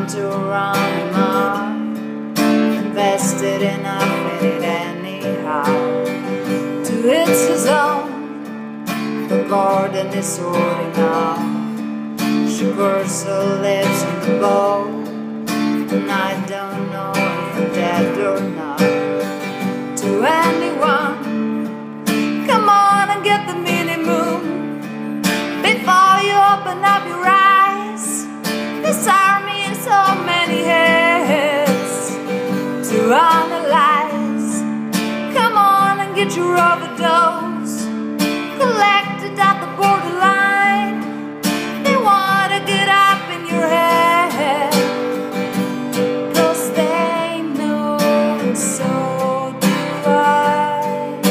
want to run him up, invested in it anyhow. To each his own, the garden is sorting out. She curls her lips on the bowl, and I don't know if I'm dead or not. To anyone, come on and get the mini moon before you open up your eyes. This army in so many heads to analyze. Come on and get your overdose collected at the borderline. They want to get up in your head, 'cause they know, and so do I.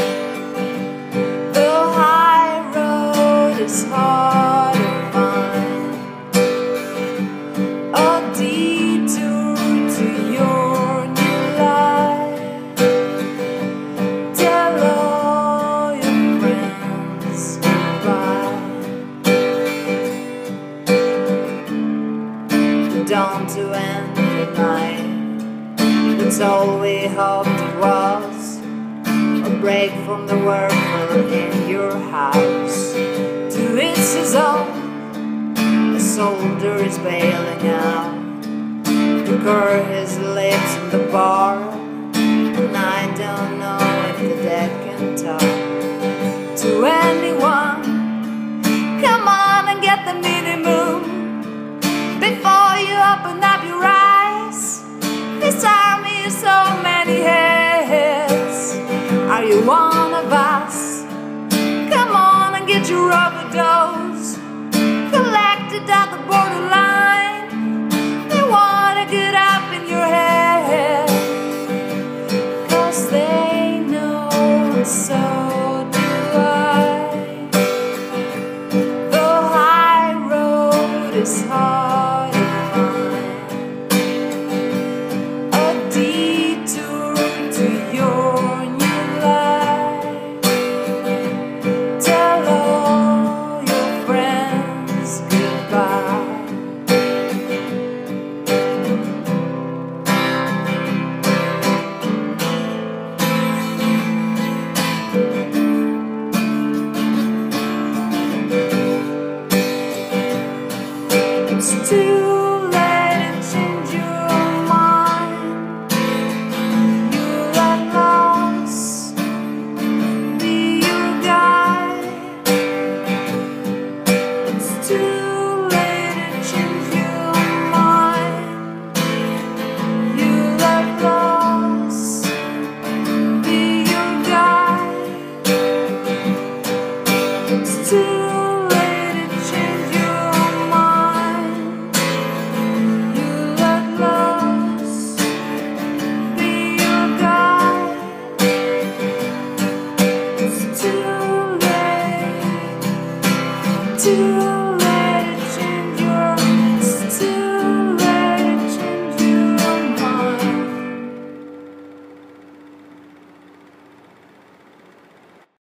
The high road is hard to find, a detour to your new life. Tell all your friends goodbye. Dawn to end the night, that's all we hoped it was. A break from the worker in your house. To each his own, a soldier is bailing out. To curl his lips in the bar, and I don't know if the dead can talk. To anyone, come on and get the mini moon before you open up your eyes. This army is so many heads. Are you one of us? Come on and get your overdose collected at the borderline. They want to get up in your head, 'cause they know so